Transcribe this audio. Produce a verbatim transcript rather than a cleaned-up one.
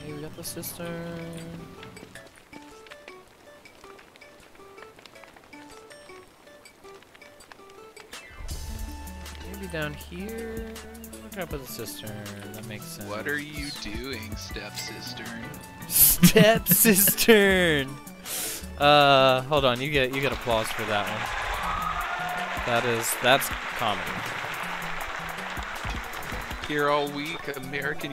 Okay, we got the cistern. Maybe down here. We're gonna put the cistern. That makes sense. What are you doing, step cistern? Step cistern. Uh, hold on. You get you get applause for that one. That is that's comedy. Here all week, American